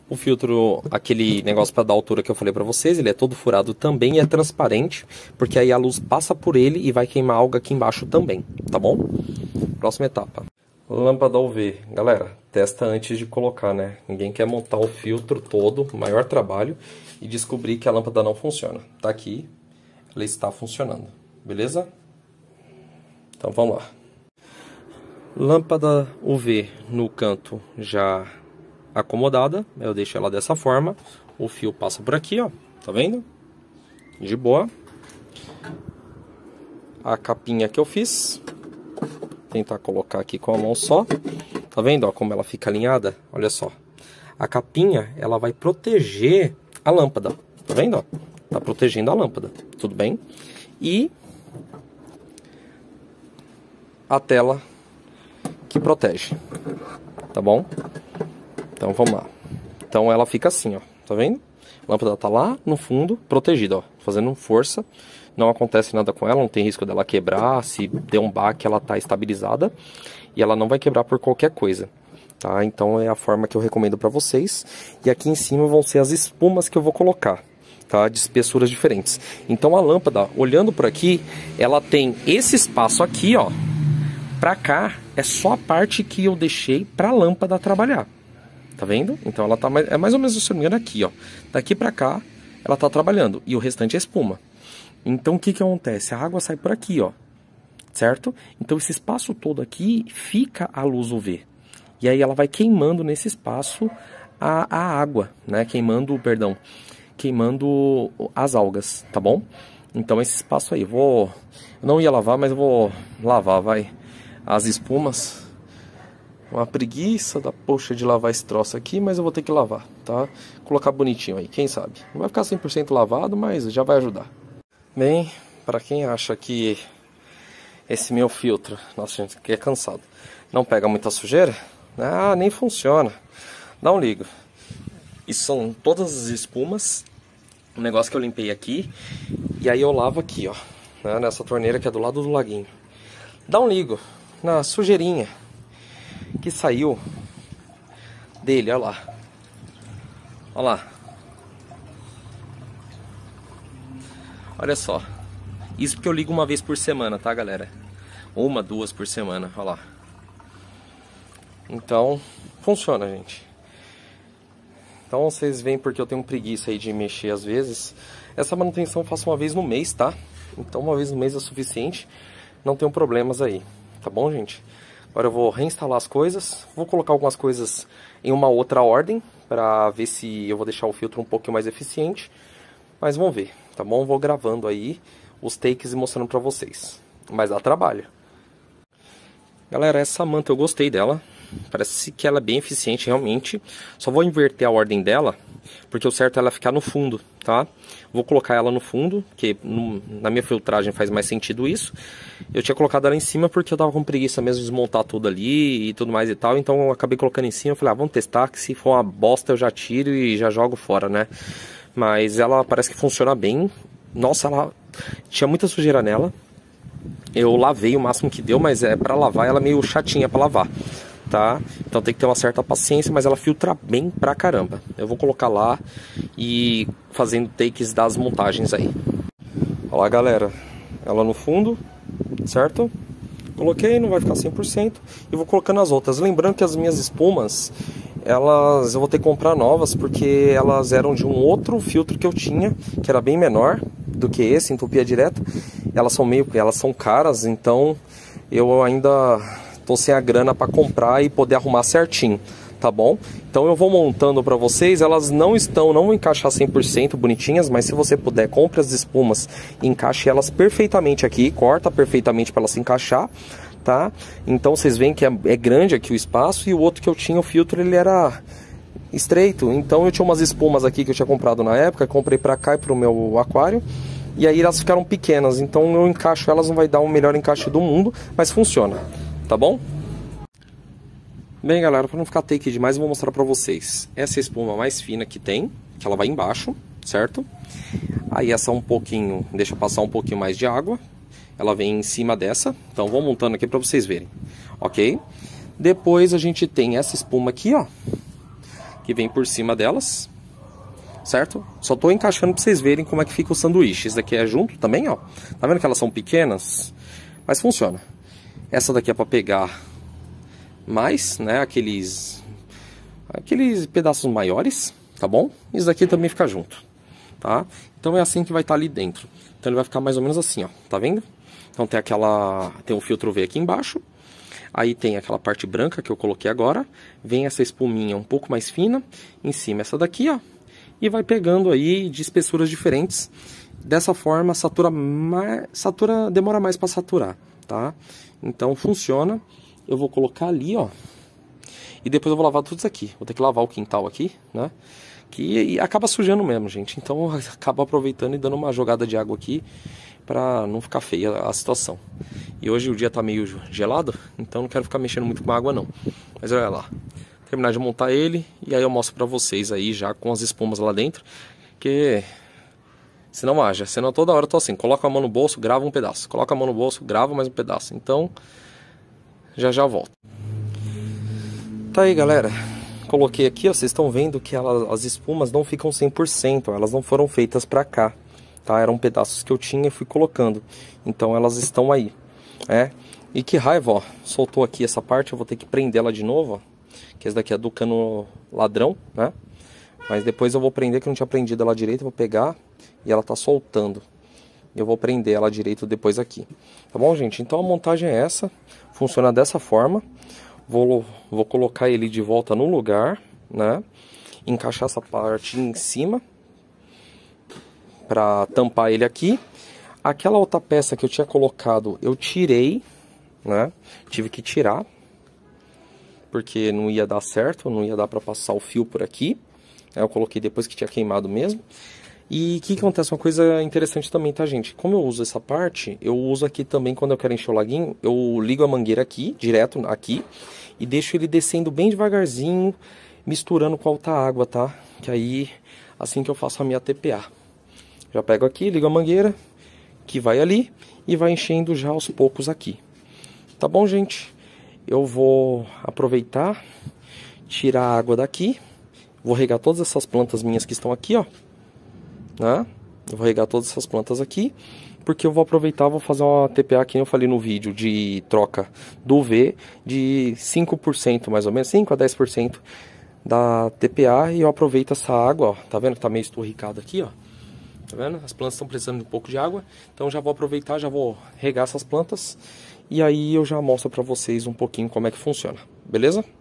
O filtro, aquele negócio para dar altura que eu falei para vocês, ele é todo furado também e é transparente, porque aí a luz passa por ele e vai queimar algo aqui embaixo também, tá bom? Próxima etapa. Lâmpada UV. Galera, testa antes de colocar, né? Ninguém quer montar o filtro todo, maior trabalho, e descobrir que a lâmpada não funciona. Tá aqui, ela está funcionando, beleza? Então vamos lá. Lâmpada UV no canto já acomodada, eu deixo ela dessa forma, o fio passa por aqui, ó, tá vendo? De boa. A capinha que eu fiz, tentar colocar aqui com a mão só, tá vendo, ó, como ela fica alinhada? Olha só, a capinha, ela vai proteger a lâmpada, tá vendo, ó? Tá protegendo a lâmpada, tudo bem? E a tela que protege, tá bom? Então vamos lá. Então ela fica assim, ó, tá vendo? A lâmpada tá lá no fundo, protegida, ó, fazendo força. Não acontece nada com ela, não tem risco dela quebrar. Se der um baque, ela tá estabilizada e ela não vai quebrar por qualquer coisa, tá? Então é a forma que eu recomendo para vocês. E aqui em cima vão ser as espumas que eu vou colocar, tá? De espessuras diferentes. Então a lâmpada, olhando por aqui, ela tem esse espaço aqui, ó. Pra cá é só a parte que eu deixei pra lâmpada trabalhar. Tá vendo? Então ela tá é mais ou menos, se não me engano, aqui, ó. Daqui pra cá ela tá trabalhando e o restante é espuma. Então o que que acontece? A água sai por aqui, ó. Certo? Então esse espaço todo aqui fica a luz UV. E aí ela vai queimando nesse espaço a água, né? Queimando as algas, tá bom? Então esse espaço aí, eu não ia lavar, mas eu vou lavar, vai. As espumas, uma preguiça da poxa de lavar esse troço aqui, mas eu vou ter que lavar, tá? Colocar bonitinho aí, quem sabe? Não vai ficar 100% lavado, mas já vai ajudar. Bem, para quem acha que esse meu filtro, nossa gente, aqui é cansado, não pega muita sujeira, nem funciona, não ligo. E são todas as espumas, o negócio que eu limpei aqui, e aí eu lavo aqui, ó, né, nessa torneira que é do lado do laguinho. Não ligo na sujeirinha que saiu dele, olha lá. Olha lá. Olha só. Isso porque eu ligo uma vez por semana, tá, galera? Uma, duas por semana, olha lá. Então, funciona, gente. Então vocês veem porque eu tenho preguiça aí de mexer às vezes. Essa manutenção eu faço uma vez no mês, tá? Então uma vez no mês é suficiente. Não tenho problemas aí. Tá bom, gente? Agora eu vou reinstalar as coisas. Vou colocar algumas coisas em uma outra ordem, para ver se eu vou deixar o filtro um pouquinho mais eficiente. Mas vamos ver, tá bom? Vou gravando aí os takes e mostrando pra vocês. Mas dá trabalho. Galera, essa manta eu gostei dela. Parece que ela é bem eficiente realmente. Só vou inverter a ordem dela, porque o certo é ela ficar no fundo, tá? Vou colocar ela no fundo, porque na minha filtragem faz mais sentido isso. Eu tinha colocado ela em cima porque eu tava com preguiça mesmo de desmontar tudo ali e tudo mais e tal. Então eu acabei colocando em cima, eu falei, vamos testar, que se for uma bosta eu já tiro e já jogo fora, né? Mas ela parece que funciona bem. Nossa, ela tinha muita sujeira nela. Eu lavei o máximo que deu, mas pra lavar ela é meio chatinha pra lavar, tá? Então tem que ter uma certa paciência, mas ela filtra bem pra caramba. Eu vou colocar lá e fazendo takes das montagens aí. Olha lá, galera, ela no fundo, certo? Coloquei, não vai ficar 100%. E vou colocando as outras. Lembrando que as minhas espumas, eu vou ter que comprar novas, porque elas eram de um outro filtro que eu tinha, que era bem menor do que esse, entupia direto. Elas são caras, então eu ainda tô sem a grana para comprar e poder arrumar certinho, tá bom? Então eu vou montando para vocês. Elas não vão encaixar 100% bonitinhas, mas se você puder, compre as espumas e encaixe elas perfeitamente aqui, corta perfeitamente para elas se encaixar, tá? Então vocês veem que é grande aqui o espaço, e o outro que eu tinha, o filtro, ele era estreito. Então eu tinha umas espumas aqui que eu tinha comprado na época, comprei para cá e pro meu aquário, e aí elas ficaram pequenas. Então eu encaixo elas, não vai dar o melhor encaixe do mundo, mas funciona. Tá bom? Bem, galera, para não ficar take demais, eu vou mostrar para vocês. Essa é a espuma mais fina que tem, que ela vai embaixo, certo? Aí essa um pouquinho, deixa passar um pouquinho mais de água. Ela vem em cima dessa. Então vou montando aqui para vocês verem, ok? Depois a gente tem essa espuma aqui, ó, que vem por cima delas, certo? Só tô encaixando pra vocês verem como é que fica o sanduíche. Esse daqui é junto também, ó. Tá vendo que elas são pequenas? Mas funciona. Essa daqui é pra pegar mais, né? Aqueles pedaços maiores, tá bom? Isso daqui também fica junto, tá? Então é assim que vai estar ali dentro. Então ele vai ficar mais ou menos assim, ó. Tá vendo? Então tem o filtro V aqui embaixo. Aí tem aquela parte branca que eu coloquei agora. Vem essa espuminha um pouco mais fina. Em cima essa daqui, ó. E vai pegando aí de espessuras diferentes. Dessa forma, demora mais para saturar, tá? Então funciona. Eu vou colocar ali, ó. E depois eu vou lavar tudo isso aqui. Vou ter que lavar o quintal aqui, né? Que acaba sujando mesmo, gente. Então acaba aproveitando e dando uma jogada de água aqui pra não ficar feia a situação. E hoje o dia tá meio gelado, então não quero ficar mexendo muito com a água não. Mas olha lá. Terminar de montar ele e aí eu mostro pra vocês aí já com as espumas lá dentro. Que senão haja. Senão toda hora eu tô assim. Coloca a mão no bolso, grava um pedaço. Coloca a mão no bolso, grava mais um pedaço. Então já volto. Tá aí, galera. Coloquei aqui, ó, vocês estão vendo que as espumas não ficam 100%, elas não foram feitas pra cá, tá? Eram pedaços que eu tinha e fui colocando. Então elas estão aí, né? E que raiva, ó. Soltou aqui essa parte, eu vou ter que prender ela de novo, ó. Que esse daqui é do cano ladrão, né? Mas depois eu vou prender, que eu não tinha prendido ela direito, eu vou pegar e ela tá soltando. Eu vou prender ela direito depois aqui. Tá bom, gente? Então a montagem é essa, funciona dessa forma. Vou colocar ele de volta no lugar, né? Encaixar essa parte em cima para tampar ele aqui. Aquela outra peça que eu tinha colocado, eu tirei, né? Tive que tirar porque não ia dar certo, não ia dar para passar o fio por aqui. Eu coloquei depois que tinha queimado mesmo. E o que acontece? Uma coisa interessante também, tá, gente? Como eu uso essa parte, eu uso aqui também quando eu quero encher o laguinho. Eu ligo a mangueira aqui, direto aqui, e deixo ele descendo bem devagarzinho, misturando com a alta água, tá? Que aí, assim que eu faço a minha TPA. Já pego aqui, ligo a mangueira, que vai ali, e vai enchendo já aos poucos aqui. Tá bom, gente? Eu vou aproveitar, tirar a água daqui, vou regar todas essas plantas minhas que estão aqui, ó. Né? Eu vou regar todas essas plantas aqui, porque eu vou aproveitar, vou fazer uma TPA que eu falei no vídeo, de troca do V de 5% mais ou menos, 5 a 10% da TPA, e eu aproveito essa água, ó, tá vendo que tá meio esturricado aqui, ó, tá vendo? As plantas estão precisando de um pouco de água, então já vou aproveitar, já vou regar essas plantas, e aí eu já mostro pra vocês um pouquinho como é que funciona, beleza?